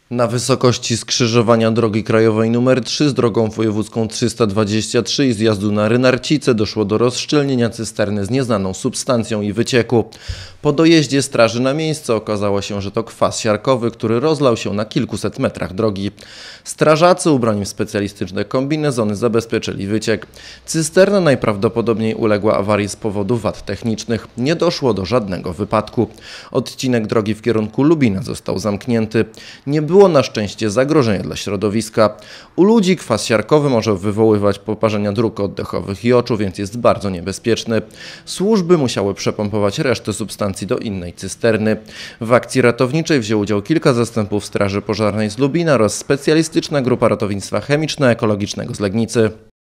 Na wysokości skrzyżowania drogi krajowej nr 3 z drogą wojewódzką 323 i zjazdu na Rynarcice doszło do rozszczelnienia cysterny z nieznaną substancją i wycieku. Po dojeździe straży na miejsce okazało się, że to kwas siarkowy, który rozlał się na kilkuset metrach drogi. Strażacy ubrani w specjalistyczne kombinezony zabezpieczyli wyciek. Cysterna najprawdopodobniej uległa awarii z powodu wad technicznych. Nie doszło do żadnego wypadku. Odcinek drogi w kierunku Lubina został zamknięty. Nie było na szczęście zagrożenia dla środowiska. U ludzi kwas siarkowy może wywoływać poparzenia dróg oddechowych i oczu, więc jest bardzo niebezpieczny. Służby musiały przepompować resztę substancji do innej cysterny. W akcji ratowniczej wziął udział kilka zastępów Straży Pożarnej z Lubina oraz specjalistyczna grupa ratownictwa chemiczno-ekologicznego z Legnicy.